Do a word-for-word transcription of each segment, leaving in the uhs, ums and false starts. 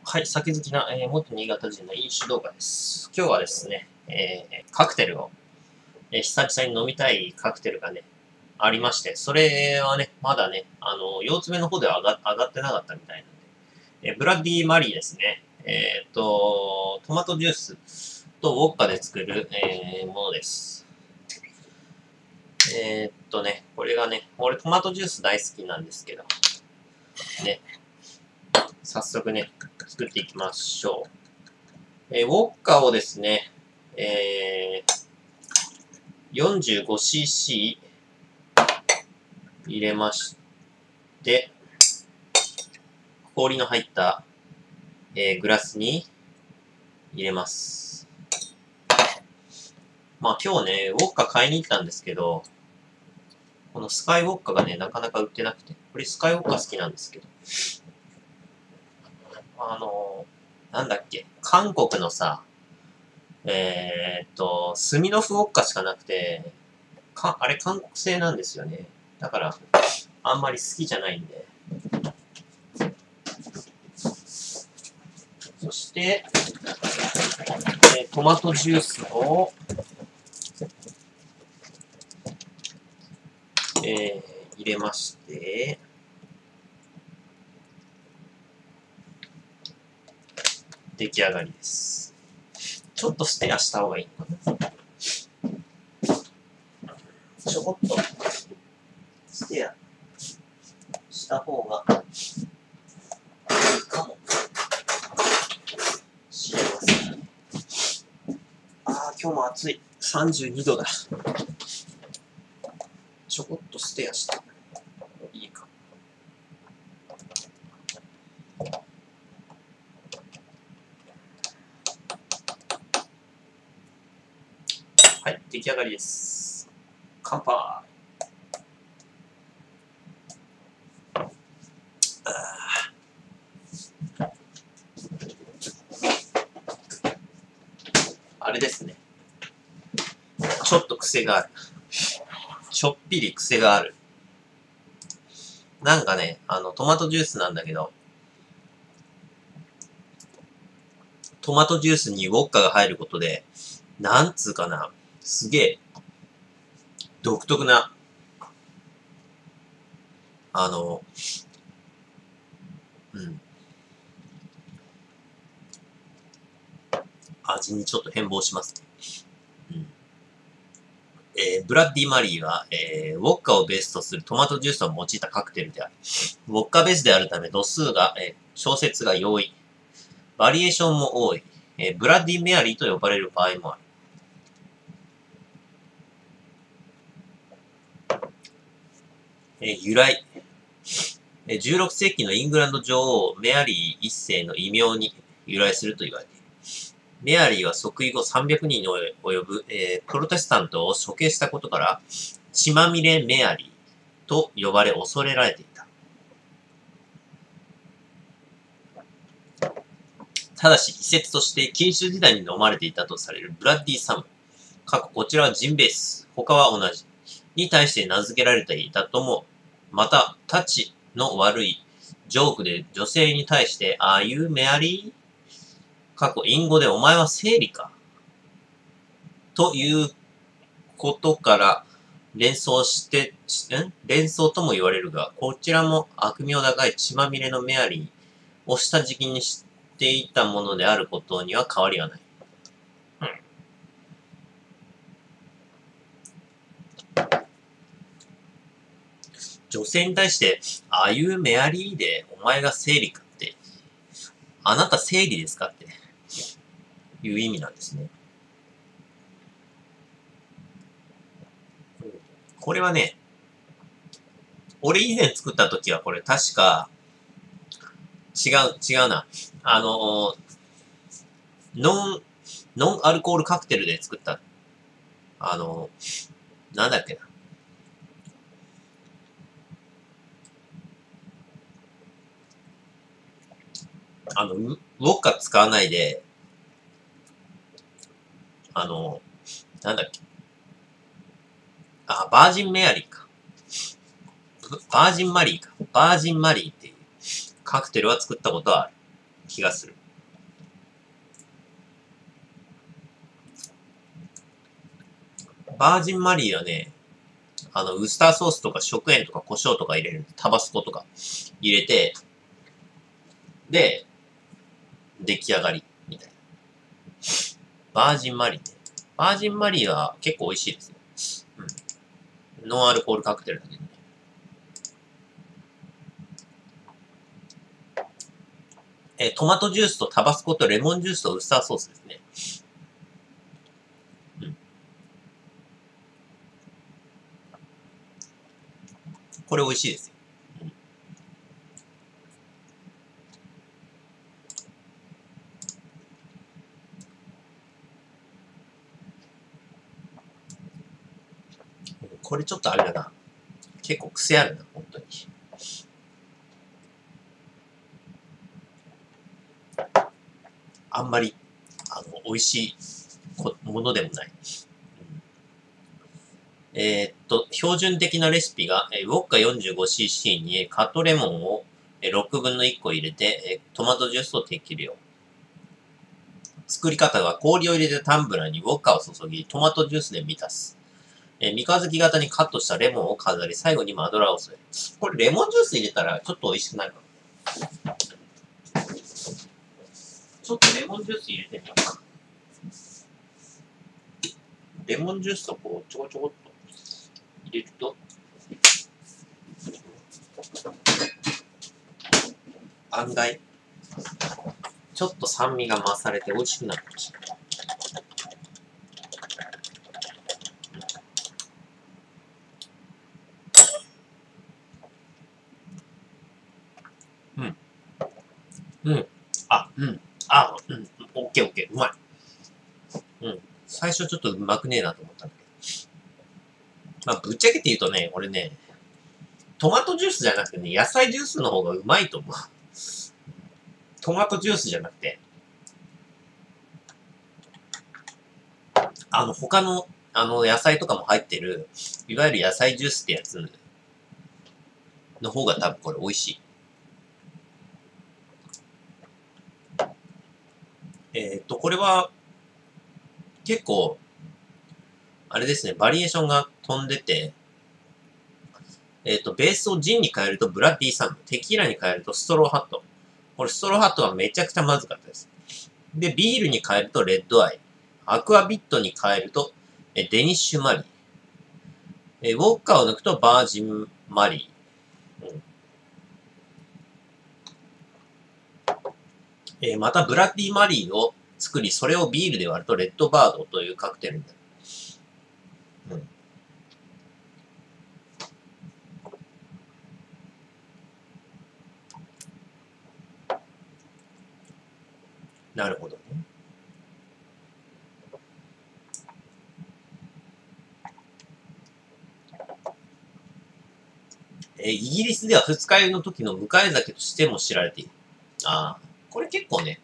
はい、酒好きな、えー、元新潟人の飲酒動画です。今日はですね、えー、カクテルを、えー、久々に飲みたいカクテルがね、ありまして、それはね、まだね、あの、腰爪の方では上が上がってなかったみたいなんで、えー、ブラッディーマリーですね。えっ、と、トマトジュースとウォッカで作る、えー、ものです。えっとね、これがね、俺トマトジュース大好きなんですけど、ね、早速ね、作っていきましょう。えー、ウォッカをですね、えー、よんじゅうごシーシー 入れまして、氷の入った、えー、グラスに入れます。まあ今日ね、ウォッカ買いに行ったんですけど、このスカイウォッカがね、なかなか売ってなくて、これスカイウォッカ好きなんですけど、あのー、なんだっけ、韓国のさ、えー、っと、スミノフウォッカしかなくて、か、あれ韓国製なんですよね。だから、あんまり好きじゃないんで。そして、えー、トマトジュースを、えー、入れまして、出来上がりです。ちょっとステアした方がいいのかな。ちょこっとステアした方がいいかもしれません。ああ、今日も暑い。さんじゅうにどだ。ちょこっとステアした方がいいか。はい、出来上がりです。乾杯。あれですね。ちょっと癖がある。ちょっぴり癖がある。なんかね、あの、トマトジュースなんだけど、トマトジュースにウォッカが入ることで、なんつうかな、すげえ、独特な、あの、うん、味にちょっと変貌しますね。うん。えー、ブラッディマリーは、えー、ウォッカをベースとするトマトジュースを用いたカクテルである。ウォッカベースであるため度数が、えー、調節が容易。バリエーションも多い。えー、ブラッディメアリーと呼ばれる場合もある。えー、由来。じゅうろくせいきのイングランド女王メアリー一世の異名に由来すると言われている。メアリーは即位後さんびゃくにんに及ぶ、えー、プロテスタントを処刑したことから、血まみれメアリーと呼ばれ恐れられていた。ただし、一説として禁酒時代に飲まれていたとされるブラッディサム。過去こちらはジンベース、他は同じ。に対して名付けられていたとも、また、タチの悪いジョークで女性に対して、ああいうメアリー過去、隠語でお前は生理かということから連想して、ん連想とも言われるが、こちらも悪名高い血まみれのメアリーを下敷きにしていたものであることには変わりはない。うん、女性に対して、ああいうメアリーでお前が生理かって、あなた生理ですかっていう意味なんですね。これはね、俺以前作った時はこれ確か、違う、違うな。あのー、ノン、ノンアルコールカクテルで作った。あのー、なんだっけな。あの、ウォッカ使わないで、あのー、なんだっけ。あ、バージンメアリーか。バージンマリーか。バージンマリーっていうカクテルは作ったことはある。 気がする。バージンマリーはね、あの、ウスターソースとか食塩とか胡椒とか入れる。タバスコとか入れて、で、出来上がり、みたいな。バージンマリーね。バージンマリーは結構美味しいですよ。うん。ノンアルコールカクテルだけどね。えー、トマトジュースとタバスコとレモンジュースとウスターソースですね。うん。これ美味しいですよ。これちょっとあれだな。結構癖あるな、本当に。あんまり、あの、美味しいものでもない。うん、えー、っと、標準的なレシピが、えー、ウォッカ よんじゅうごシーシー にカットレモンをろくぶんのいっこ入れて、えー、トマトジュースを適量。作り方は氷を入れてタンブラーにウォッカを注ぎ、トマトジュースで満たす。えー、三日月型にカットしたレモンを飾り、最後にマドラーを添える。これレモンジュース入れたらちょっと美味しくなるかも。ちょっとレモンジュース入れてみようかな。レモンジュースをこうちょこちょこっと入れると、案外、ちょっと酸味が増されて美味しくなるかもしれない。うん。うん。あ、うん。あ、うん。オッケーオッケー。うまい。うん。最初ちょっとうまくねえなと思ったんだけど。まあ、ぶっちゃけて言うとね、俺ね、トマトジュースじゃなくてね、野菜ジュースの方がうまいと思う。トマトジュースじゃなくて、あの、他の、あの、野菜とかも入ってる、いわゆる野菜ジュースってやつの方が多分これ美味しい。えっと、これは、結構、あれですね、バリエーションが飛んでて、えっと、ベースをジンに変えるとブラッディサム、テキーラに変えるとストローハット。これストローハットはめちゃくちゃまずかったです。で、ビールに変えるとレッドアイ。アクアビットに変えるとえデニッシュマリー。えウォッカを抜くとバージンマリー。うんえー、またブラッディマリーを作り、それをビールで割るとレッドバードというカクテルになる。うん、なるほどね。えー、イギリスでは二日酔いの時の迎え酒としても知られている。ああ、これ結構ね、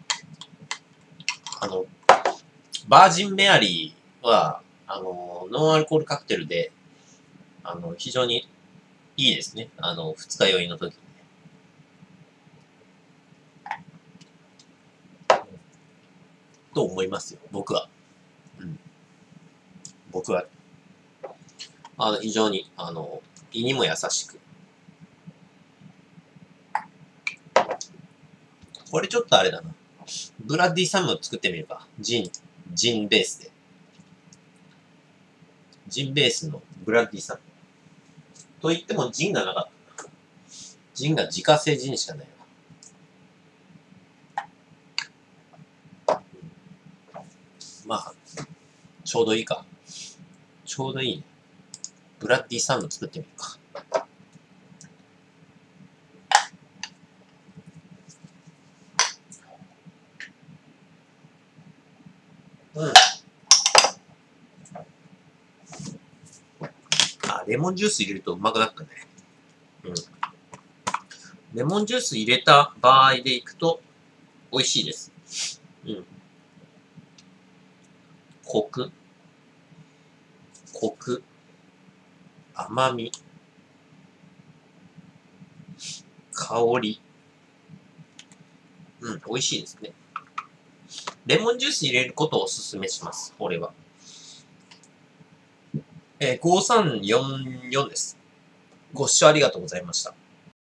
あの、バージンメアリーは、あの、ノンアルコールカクテルで、あの、非常にいいですね。あの、二日酔いの時にね。と思いますよ、僕は。うん。僕は。あの、非常に、あの、胃にも優しく。これちょっとあれだな。ブラッディサムを作ってみるか。ジン、ジンベースで。ジンベースのブラッディサム。と言ってもジンがなかった。ジンが自家製ジンしかないわ。まあ、ちょうどいいか。ちょうどいいね。ブラッディサム作ってみるか。うん。あ、レモンジュース入れるとうまくなったね。うん。レモンジュース入れた場合でいくと美味しいです。うん。コク、コク、甘み、香り。うん。 美味しいですね。レモンジュース入れることをお勧めします。俺は。えー、ごさんよんよんです。ご視聴ありがとうございました。